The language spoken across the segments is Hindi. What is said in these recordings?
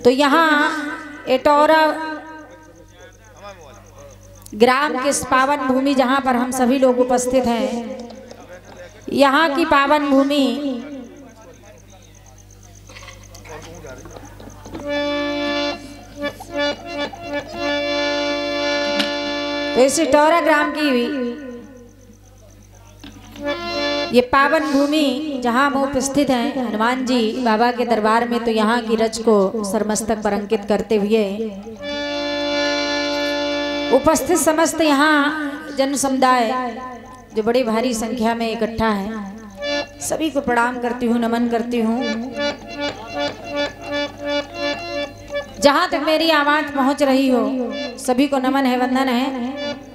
तो यहाँ एटौरा ग्राम के पावन भूमि जहाँ पर हम सभी लोग उपस्थित हैं, यहाँ की पावन भूमि तो इस एटौरा ग्राम की ये पावन भूमि जहाँ हम उपस्थित हैं हनुमान जी बाबा के दरबार में, तो यहाँ की रज को सरमस्तक पर अंकित करते हुए उपस्थित समस्त यहाँ जन समुदाय जो बड़ी भारी संख्या में इकट्ठा है, सभी को प्रणाम करती हूँ, नमन करती हूँ। जहाँ तक मेरी आवाज पहुँच रही हो सभी को नमन है, वंदन है।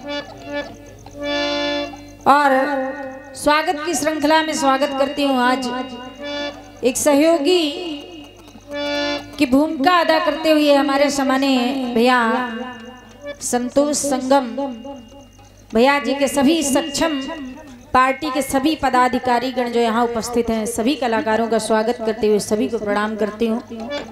और स्वागत की श्रृंखला में स्वागत करती हूँ। आज एक सहयोगी की भूमिका अदा करते हुए हमारे समाने भैया संतोष संगम भैया जी के सभी सक्षम पार्टी के सभी पदाधिकारी गण जो यहाँ उपस्थित हैं, सभी कलाकारों का स्वागत करते हुए सभी को प्रणाम करती हूँ।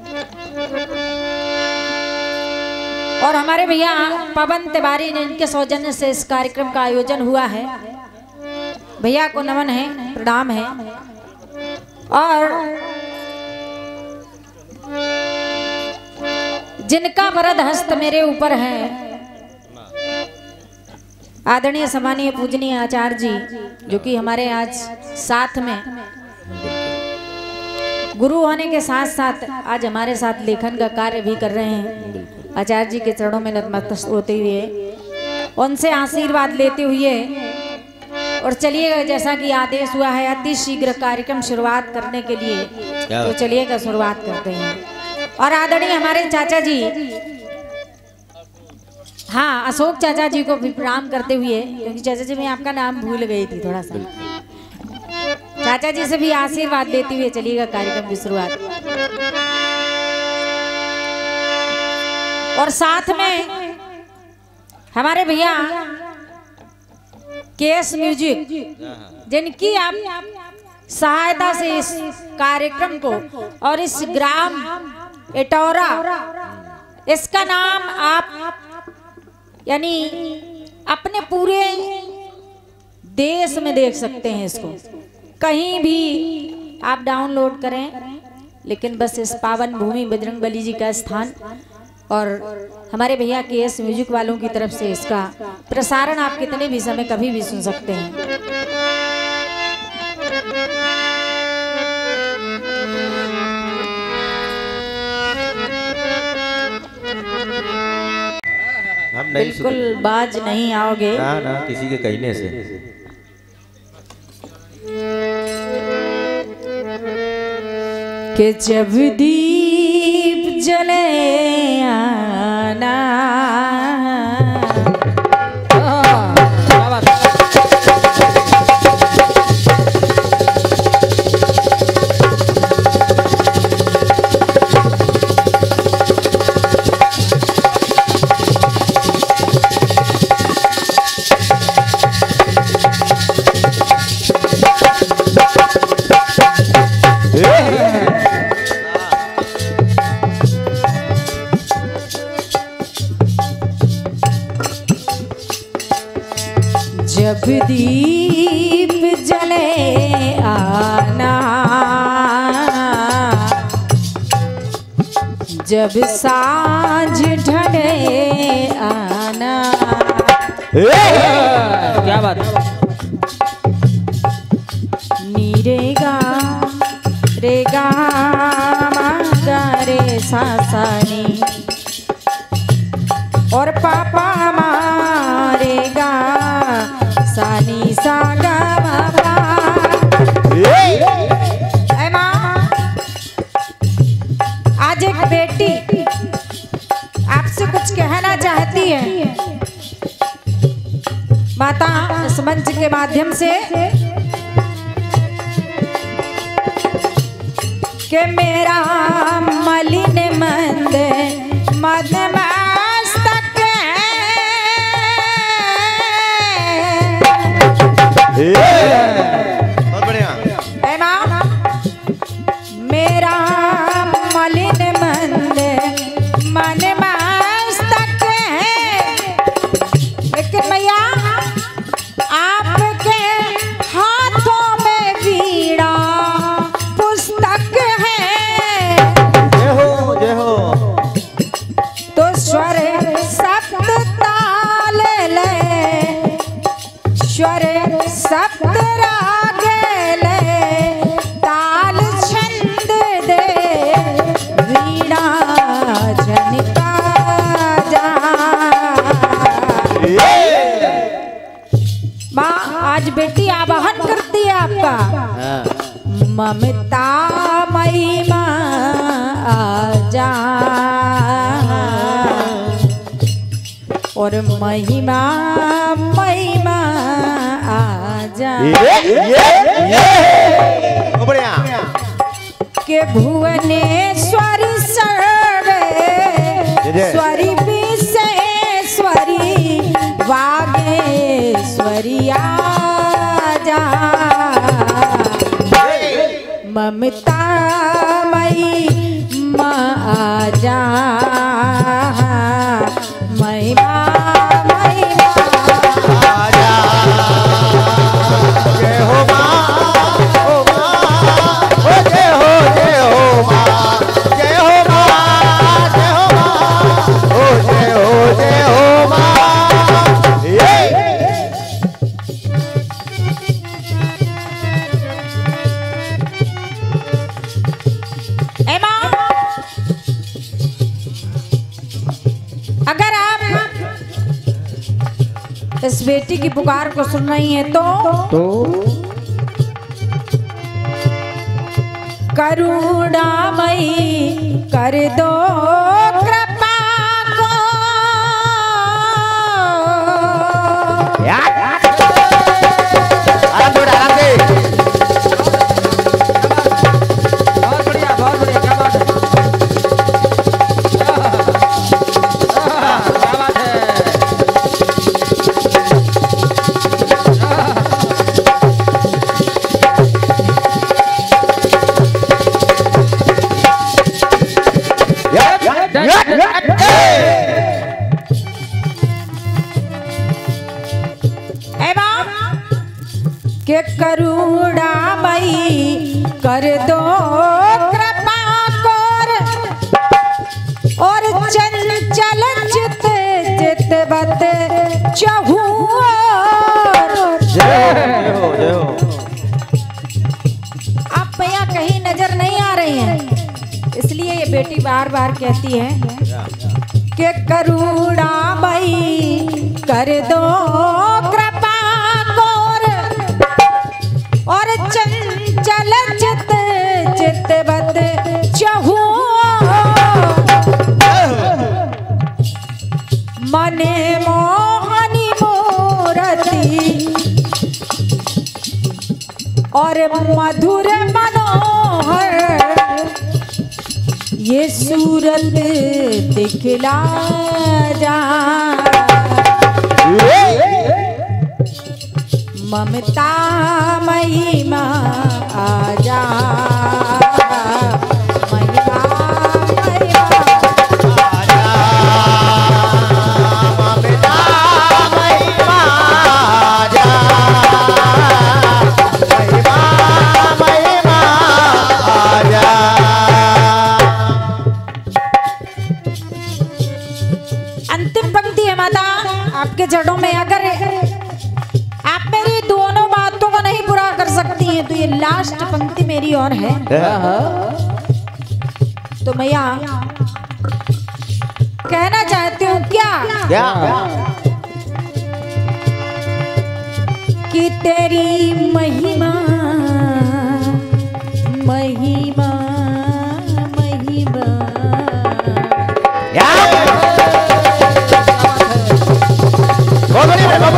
और हमारे भैया पवन तिवारी ने, इनके सौजन्य से इस कार्यक्रम का आयोजन हुआ है, भैया को नमन है, प्रणाम है। और जिनका वरद हस्त मेरे ऊपर है, आदरणीय सम्मानीय पूजनीय आचार्य जी जो कि हमारे आज साथ में गुरु होने के साथ साथ आज हमारे साथ लेखन का कार्य भी कर रहे हैं। आचार्य जी के चरणों में नतमस्तक होते हुए उनसे आशीर्वाद लेते हुए और चलिएगा, जैसा कि आदेश हुआ है अति शीघ्र कार्यक्रम शुरुआत करने के लिए, तो चलिएगा शुरुआत करते हैं। और आदरणीय हमारे चाचा जी, हाँ अशोक चाचा जी को भी प्रणाम करते हुए, क्योंकि चाचा जी मैं आपका नाम भूल गई थी थोड़ा सा, चाचा जी से भी आशीर्वाद लेते हुए चलिएगा कार्यक्रम की शुरुआत। और साथ में हमारे भैया केएस म्यूजिक, जिनकी आप सहायता से इस कार्यक्रम को और इस ग्राम एटौरा, इसका नाम आप यानी अपने पूरे देश में देख सकते हैं, इसको कहीं भी आप डाउनलोड करें, लेकिन बस इस पावन भूमि बजरंगबली जी का स्थान और हमारे भैया केएस म्यूजिक वालों की तरफ से इसका प्रसारण आप कितने भी समय कभी भी सुन सकते हैं। हम बिल्कुल बाज नहीं आओगे ना, ना किसी के कहने से। कि जब दीप जले आना, जब दीप जले आना, जब सांझ ढले आना। क्या बात है? नीरेगा रेगा मागा रे सासानी और पापा मारेगा सानी सागा बाबा। आज एक बेटी आपसे कुछ कहना चाहती है, माता इस मंच के माध्यम से, कि मेरा मलिन मंद मद मस्तक बहुत बढ़िया। मेरा मलिन मंद हाँ। ममता महिमा आजा और महिमा महिमा आजा बढ़िया के भुवनेश्वर सर्वेश्वरी विशेश्वरी वागेश्वरी आजा ममता मई आजा महिमा महिमा आजा जय हो माँ ओ माँ ओ जय हो माँ जय हो माँ जय हो माँ ओ जय हो माँ ये अगर आप इस बेटी की पुकार को सुन रही हैं तो करुणामयी कर दो कृपा को आराम से आराम से बहुत बढ़िया क्या बात है क्या बात है के करुणामयी कर दो कृपा कोर और चंचल चित चितवत चहु आप यहाँ कहीं नजर नहीं आ रही हैं, इसलिए ये बेटी बार बार कहती है कि करुणामयी कर दो कृपा कोर और चंचल चित चितवत चहु मने मोहनी मूरति और मधुर मनोहर ये सूरत दिखला जा ममता महिमा आजा महिमा महिमा ममता महिमा आजा महिमा महिमा आजा अंतिम पंक्ति है माता आपके जड़ों में। अगर आप मेरी दोनों बातों को नहीं पूरा कर सकती हैं तो ये लास्ट पंक्ति मेरी और है। तो मैया कहना चाहती हूँ क्या कि तेरी महिमा महिमा महिमा बहुत बढ़िया क्या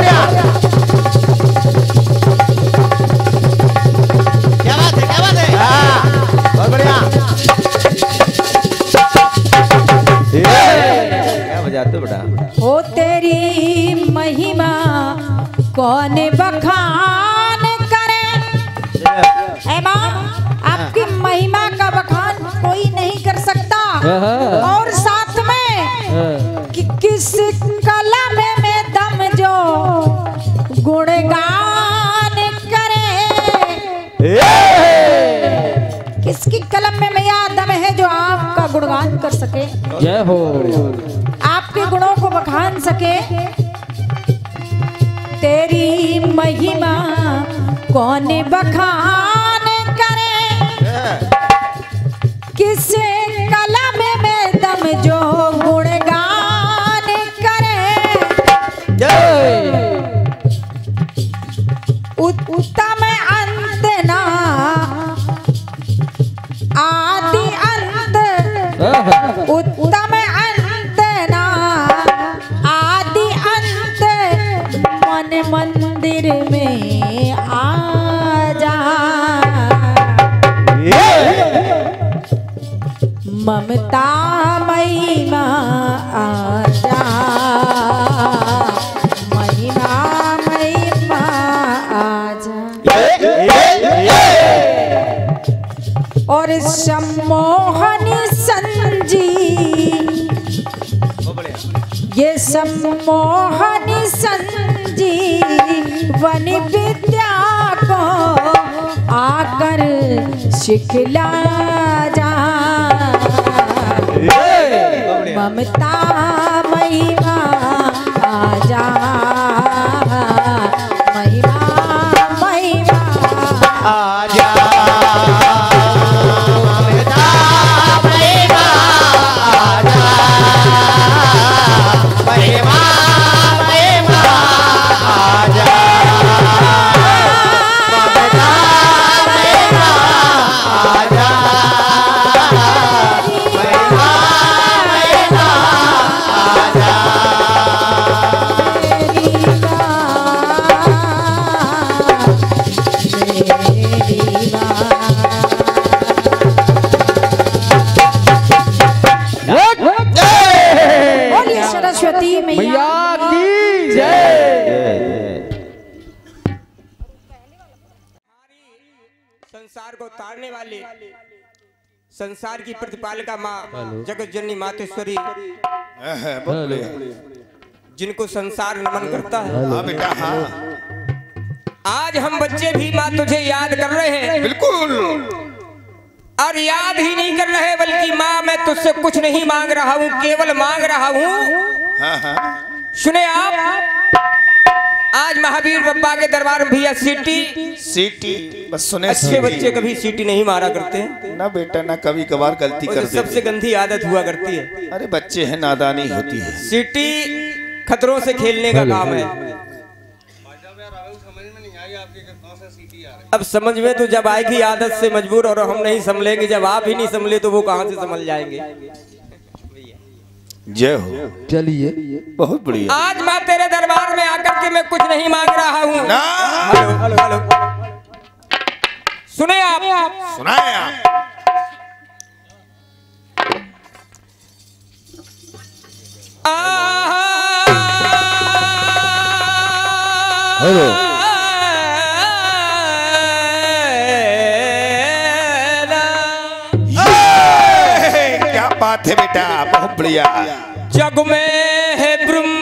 बात है बहुत बढ़िया क्या बजाते हो बेटा हो तेरी महिमा कौन बखान करे। ऐ माँ आपकी महिमा का बखान कोई नहीं कर सकता और साथ में कि किस कलम में दम जो गुणगान करे। किसकी कलम में मैया दम है जो आपका गुणगान कर सके, जय हो आपके गुणों को बखान सके। तेरी महिमा कौन बखान करे, किस कलम में दम जो गुणगान करे। उत्तम अंत ना ममता महिमा आजा, महिमा महिमा आजा। और सम्मोहन संजी, ये सम्मोहन संजीवन विद्या को आकर सिखला जा। ममता महिमा आजा, महिमा महिमा आजा। सरस्वती मैया की जय। संसार को तारने वाले, संसार की प्रतिपालिका माँ जगत जननी मातेश्वरी, जिनको संसार नमन करता है। हाँ बेटा हाँ। आज हम बच्चे भी माँ तुझे याद कर रहे हैं। बिल्कुल। और याद ही नहीं कर रहे, बल्कि माँ मैं तुझसे कुछ नहीं मांग रहा हूँ, केवल मांग रहा हूँ। हाँ हाँ। सुने आप, आज महावीर बप्पा के दरबार में भैया सीटी बस सुने। अच्छे बच्चे कभी सीटी नहीं मारा करते हैं ना बेटा, ना कभी कभार गलती कर देते। सबसे गंदी आदत हुआ करती है। अरे बच्चे हैं, नादानी होती है। सीटी खतरों से खेलने का काम है। अब समझ में तो जब आएगी आदत से मजबूर, और हम नहीं संभलेंगे। जब आप ही नहीं संभले तो वो कहां से संभल जाएंगे। जय हो। चलिए बहुत बढ़िया। आज माँ तेरे दरबार में आकर के मैं कुछ नहीं मांग रहा हूँ। हेलो हेलो हेलो, सुने आप, सुनाए आप। हेलो। क्या बात है बेटा, बहुत बढ़िया। जग में है ब्रह्म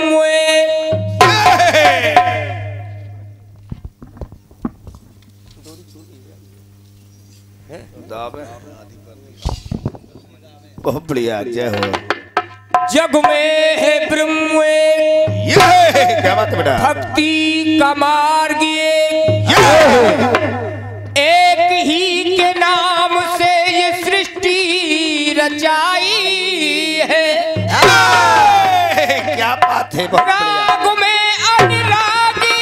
बहुत बढ़िया। जय हो। जग में है ब्रह्म, क्या बात है बेटा। भक्ति का मार्ग ये एक ही के नाम से ये सृष्टि रचाई है। क्या बात है, बहुत बढ़िया। राग में अनुरागी,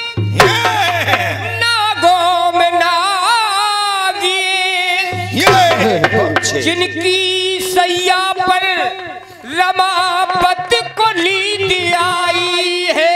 नागों में नागी, जिनकी सैया पर रमापत को नींद आई है।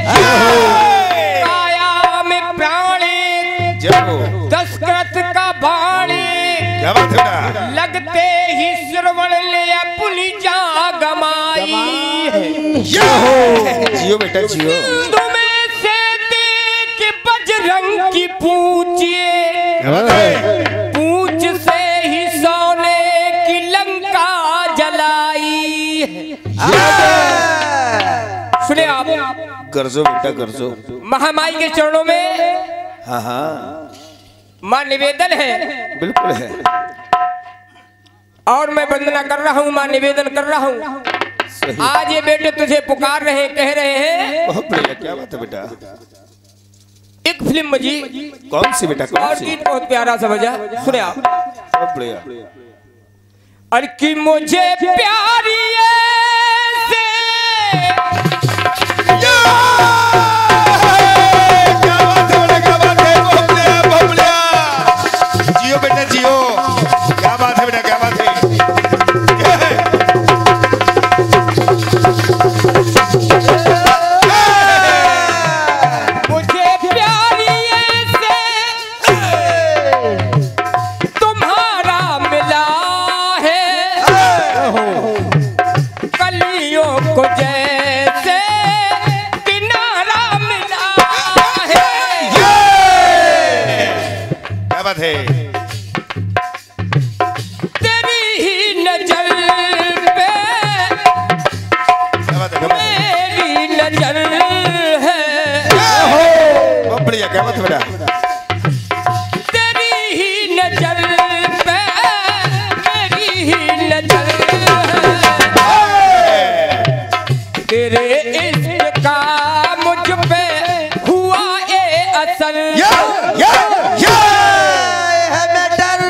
काया में प्राणे, दशरथ का बाणे, क्या बात है बेटा। लगते ही श्रवण ले अपनी जान गमाई है। जियो बेटा जियो। तुम्हें से देख बजरंग की पूछिए, पूछ से ही सोने की लंका जलाई है। सुने आप, गर्जो बेटा गर्जो। महामाई के चरणों में हाँ हाँ माँ निवेदन है। बिल्कुल है। और मैं वंदना कर रहा हूँ, माँ निवेदन कर रहा हूँ। आज ये बेटे तुझे पुकार रहे, कह रहे हैं। बहुत बढ़िया। क्या बात है बेटा। एक फिल्म जी, कौन सी बेटा, कौन और सी। गीत बहुत प्यारा समझा। सुने आप। बहुत बढ़िया। अरे कि मुझे प्यारी से जियो बेटा जियो। क्या बात है बेटा, क्या बात है। मुझे प्यारी से तुम्हारा मिला है। क्या बात है? तेरी ही नजर पे क्या बात है? मेरी नजर है। बहुत बढ़िया, क्या बात है बेटा? तेरी ही नजर पे मेरी ही नजर है। तेरे इश्क का मुझ पे हुआ ये असर। है मैटर।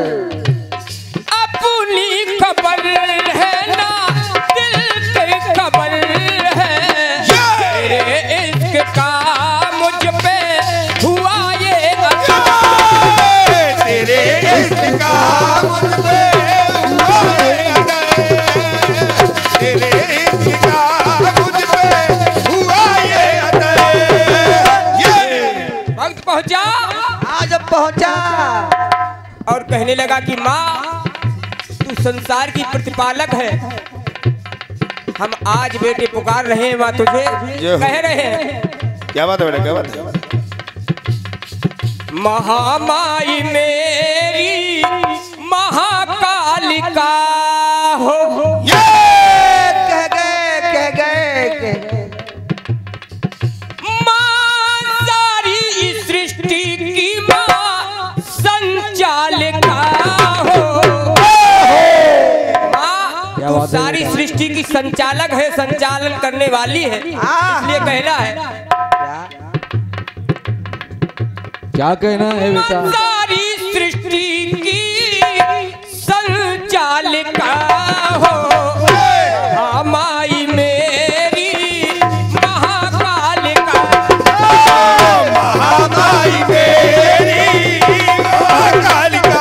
अपनी खबर है ना दिल की खबर है। तेरे इश्क का मुझ पे हुआ ये असर। तेरे इश्क का मुझ पे हुआ ये असर। तेरे इश्क का मुझ पे हुआ ये असर। वक्त पहुंचा आज पहुंचा। और कहने लगा कि माँ तू संसार की प्रतिपालक है। हम आज बेटे पुकार रहे हैं माँ तुझे, कह रहे हैं क्या बात है बेटा? क्या बात है? महामाई मेरी महाकालिका हो। कह गए माँ सारी सृष्टि की माँ संचालिका हो। माँ तू सारी सृष्टि की संचालक है, संचालन करने वाली है, इसलिए कहना है। क्या कहना है बेटा? सारी सृष्टि की संचालिका हो। माई मेरी महाकालिका। महामाई मेरी महाकालिका।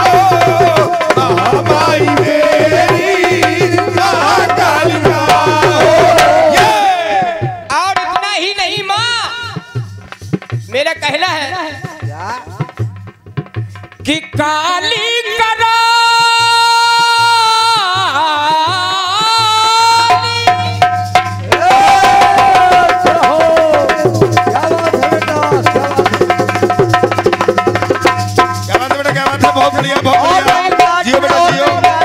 महामाई मेरी महाकालिका। और इतना ही नहीं माँ, मेरा कहना है कि काली करा क्या बात है बेटा? क्या बात है? बहुत बढ़िया, बहुत बढ़िया। जियो बेटा जियो।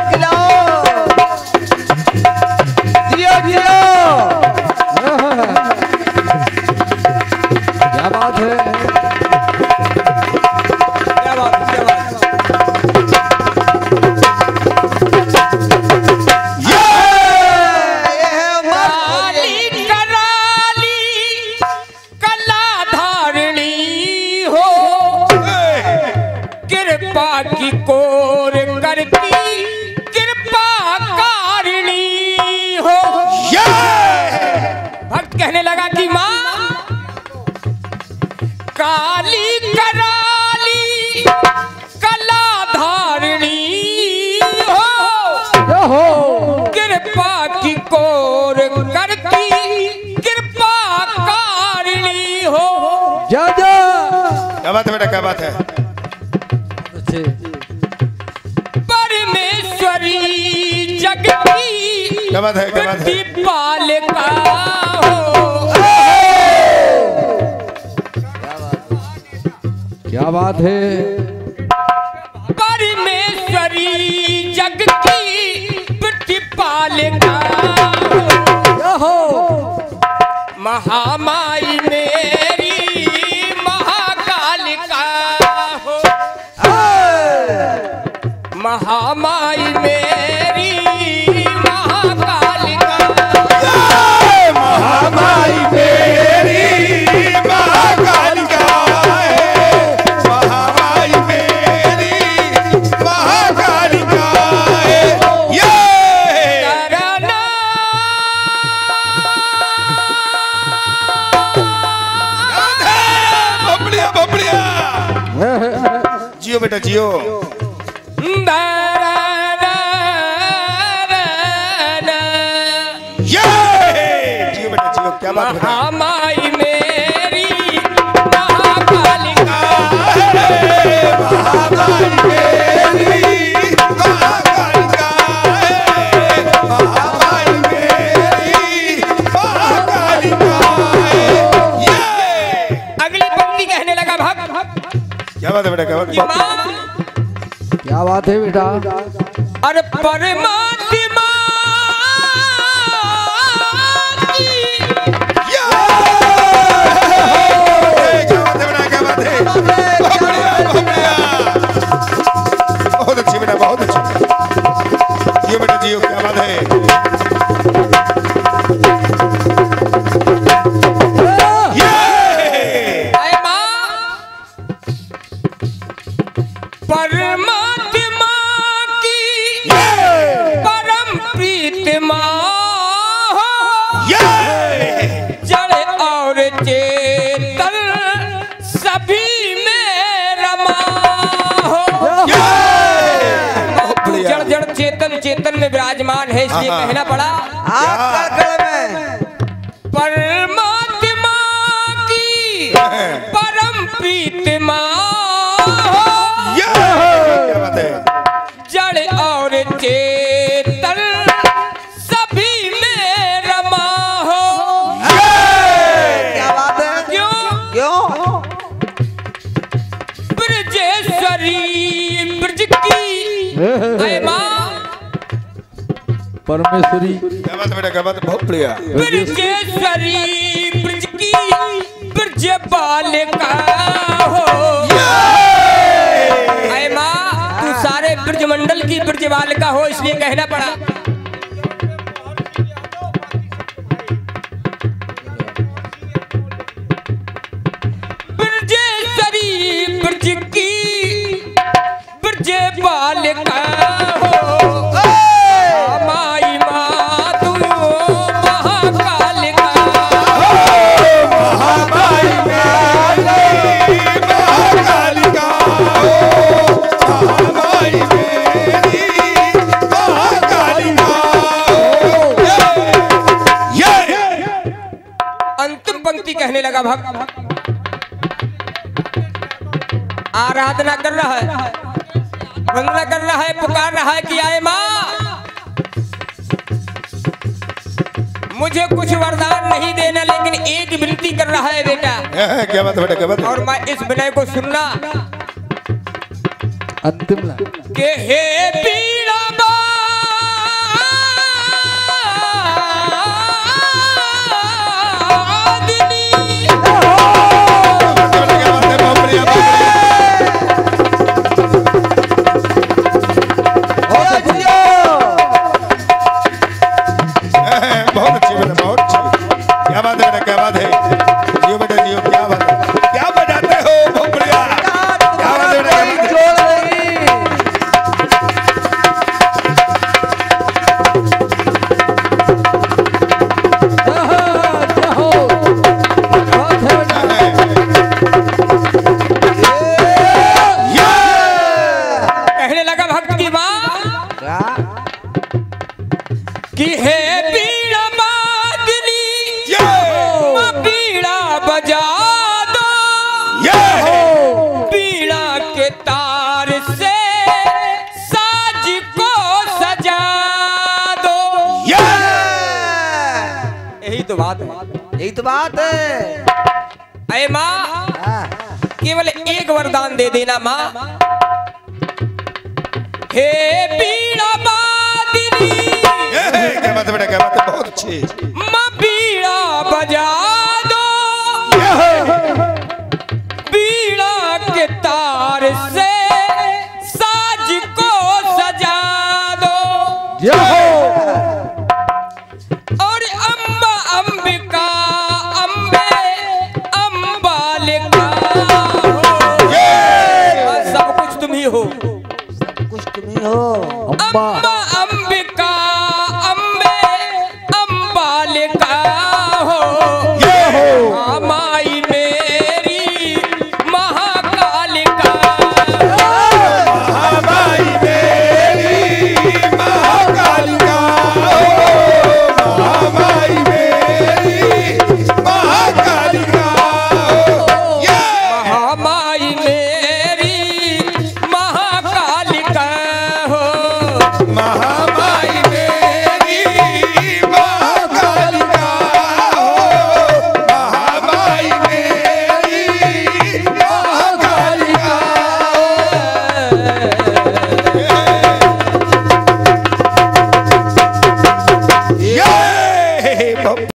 क्या बात है? क्या बात है, क्या बात है। काली कराली कला धारणी हो। कृपा की कोर करती कृपा कारिणी हो। भक्त कहने लगा कि माँ काली कराली कला धारणी हो। कृपा की कोर करती कृपा कारिणी हो। जा क्या बात है बेटा? क्या बात है? अच्छे परमेश्वरी जगती क्या बात है? क्या बात है? प्रतिपालिका हो। क्या बात है? परमेश्वरी जगती प्रतिपालिका हो। महामाई मेरी महाकालिका हो। महामाई मेरी महाकालिका। महामाई मेरी महाकालिका है। महामाई मेरी महाकालिका है। करना बबड़िया बबड़िया। जियो बेटा जियो। जियो बेटा जियो। क्या बात है? महामाई मेरी महाकालिका। महामाई मेरी महाकालिका है। महामाई मेरी महाकालिका है। अगली पंक्ति कहने लगा भक्त क्या बात है बेटा? कि माँ क्या बात है बेटा। अरे परमात्मा बहुत अच्छी बेटा, बहुत अच्छी। जियो बेटा जियो, क्या बात है। परमात्मा की परम प्रीतमा जड़ और चेतन सभी में रमा हो। जड़ जड़ चेतन चेतन में विराजमान है, इसलिए कहना पड़ा परमात्मा की परम प्रीतमा जड़ और चेतन सभी में रमा हो। क्या बात है। क्यों क्यों ब्रजेश्वरी ब्रज की अय माँ परमेश्वरी। क्या बात है बेटा, क्या बात है, बहुत बढ़िया। ब्रजेश्वरी ब्रज की ब्रज बालिका हो। अय माँ तू सारे ब्रज मंडल की ब्रज बालिका हो, इसलिए कहना पड़ा ब्रजेश्वरी ब्रज की ब्रज बालिका हो। माई माँ तू महाकालिका अंतिम पंक्ति कहने लगा भक्त आराधना कर रहा है, वंदना कर रहा है, पुकार रहा है कि आए माँ मुझे कुछ वरदान नहीं देना, लेकिन एक विनती कर रहा है बेटा। क्या बात है बेटा, क्या बात है। और मैं इस विनय को सुनना अंतिम लाइन। के हे पीड़ा कि हे पीड़ा बादनी पीड़ा बजा दो, पीड़ा के तार से साज को सजा दो। यही तो बात है, यही तो बात है। अरे माँ केवल एक वरदान दे देना माँ। हे पीड़ा बादनी क्या बात है बेटा, क्या बात है, बहुत अच्छी। माँ पीड़ा बजा दो, पीड़ा के तार से साज को सजा दो। और अम्बा अंबिका अम्बे अम्बालिका हो। सब कुछ तुम ही हो, कुछ तुम ही हो। अम्बा अम्बा